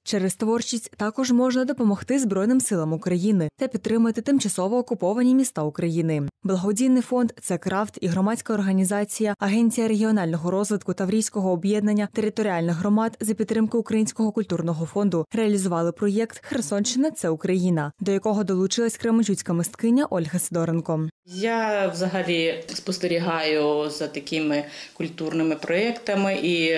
Через творчість також можна допомогти Збройним силам України та підтримати тимчасово окуповані міста України. Благодійний фонд «Це крафт» і громадська організація Агенція регіонального розвитку Таврійського об'єднання територіальних громад за підтримки Українського культурного фонду реалізували проєкт «Херсонщина – це Україна», до якого долучилась кременчуцька мисткиня Ольга Сидоренко. Я взагалі спостерігаю за такими культурними проєктами і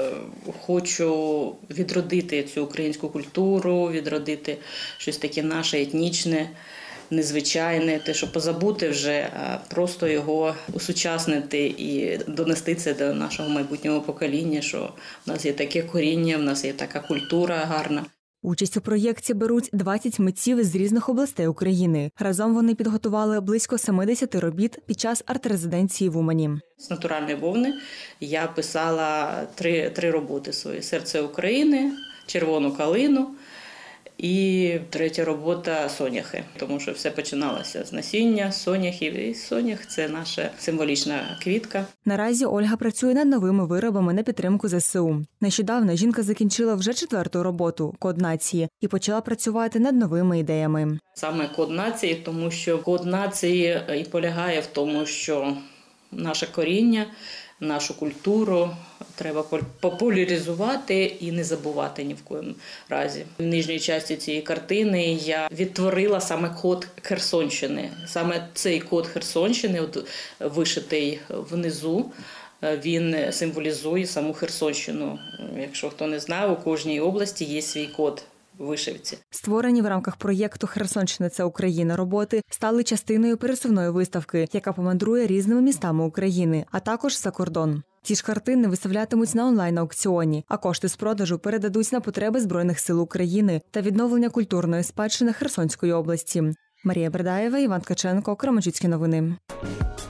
хочу відродити цю українську культуру, відродити щось таке наше етнічне, незвичайне, те, що позабути вже, а просто його усучаснити і донести це до нашого майбутнього покоління, що в нас є таке коріння, в нас є така культура гарна. Участь у проєкті беруть 20 митців з різних областей України. Разом вони підготували близько 70 робіт під час арт-резиденції в Умані. З натуральної вовни я писала три роботи свої. «Серце України», «Червону калину» і третя робота «Соняхи». Тому що все починалося з насіння, соняхів. І сонях – це наша символічна квітка. Наразі Ольга працює над новими виробами на підтримку ЗСУ. Нещодавно жінка закінчила вже 4-ту роботу «Код нації» і почала працювати над новими ідеями. Саме «Код нації», тому що «Код нації» і полягає в тому, що наше коріння, нашу культуру треба популяризувати і не забувати ні в коєму разі. В нижній частині цієї картини я відтворила саме код Херсонщини. Саме цей код Херсонщини, вишитий внизу, він символізує саму Херсонщину. Якщо хто не знає, у кожній області є свій код вишивці. Створені в рамках проєкту «Херсонщина – це Україна» роботи стали частиною пересувної виставки, яка помандрує різними містами України, а також за кордон. Ці ж картини виставлятимуть на онлайн-аукціоні, а кошти з продажу передадуть на потреби Збройних сил України та відновлення культурної спадщини Херсонської області. Марія Бердаєва, Іван Ткаченко, Кременчуцькі новини.